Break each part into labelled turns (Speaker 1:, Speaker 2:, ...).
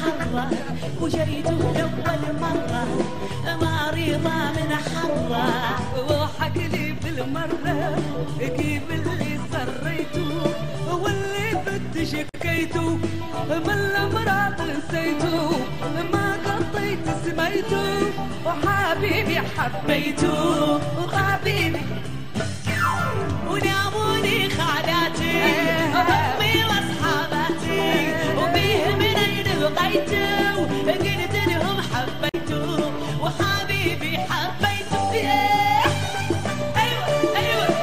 Speaker 1: حره وجيته لأول مرة مريضة من حره وحق لي بالمرة كيف اللي سريته واللي بدي شكيته من الأمراض نسيته ما قضيت سميته وحبيبي حبيته وحبيبي وناموني خالاتي وامي واصحاباتي وبيه منين لقيته قلت لهم حبيته وحبيبي حبيته ايوه ايوه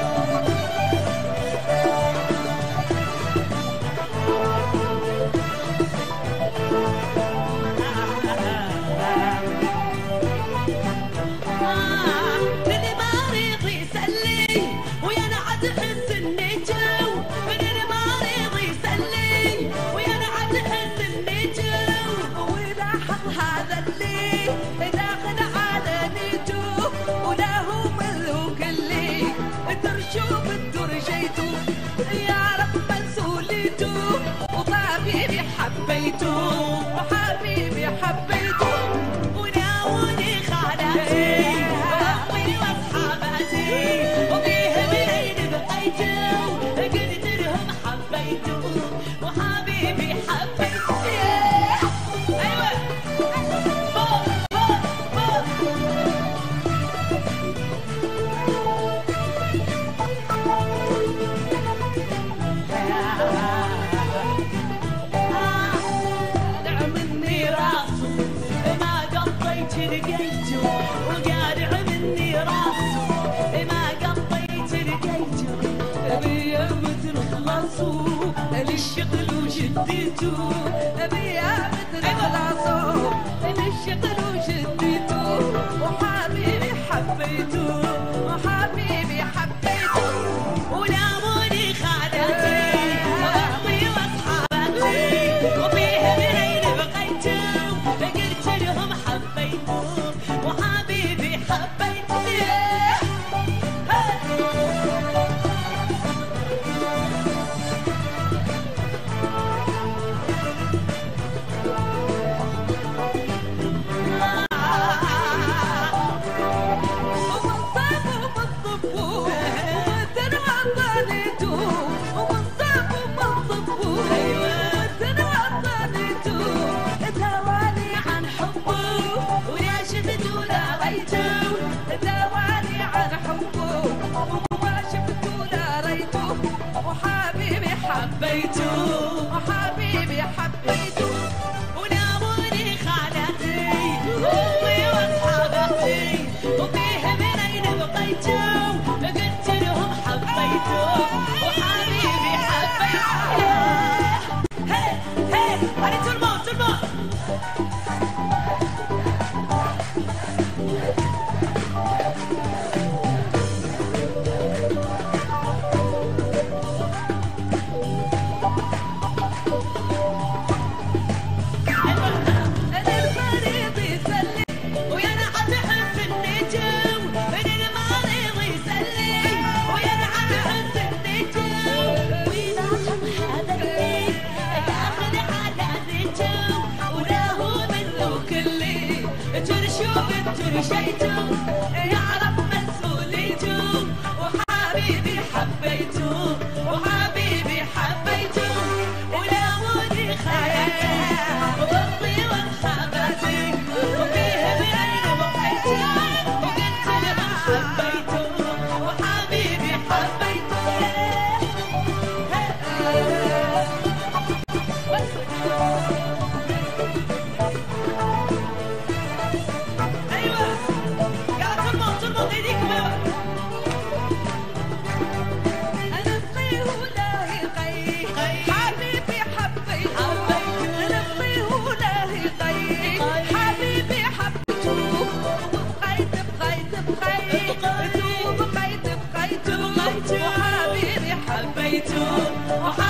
Speaker 1: من المريض يسلي ويا نعد حس اني جو من المريض يسلي ويا نعد حس اني جو ولاحظ هذا اللي داخل على نيته ولا هو ملوك اللي ترشوب الدرجيته يعرف مسؤوليته وحبيبي حبيته وحبيبي حبيته وناوني خالاتي وامي واصحاباتي وبيه منين بقيته قلت لهم حبيته وحبيبي حبيته ايوه فوق فوق قارع مني راسه ما قضيت لقيته وقارع مني راسه ما قضيت لقيته بيا مثل خلاصه للشغل وشديته بيا مثل خلاصه للشغل وشديته وحبيبي حبيته وحبيبي حبيته وناموني خالاتي وامي واصحاباتي وبيه منين بقيته قلت لهم حبيته وحبيبي حبيته داواني عن حبه وما شفته لا ريته وحبيبي حبيته وحبيبي حبيته وناموني خالاتي وامي واصحاباتي وبيه منين بقيته قلت لهم حبيته وحبيبي حبيته هي هي هاني ترمون ترمون ترشيته يعرف مسؤوليته وحبيبي حبيته وحبيبي حبيته وناموني خالاتي وامي واصحاباتي وبيه منين بقيته وقلت لهم حبيته وحبيبي حبيته وحبيبي حبيته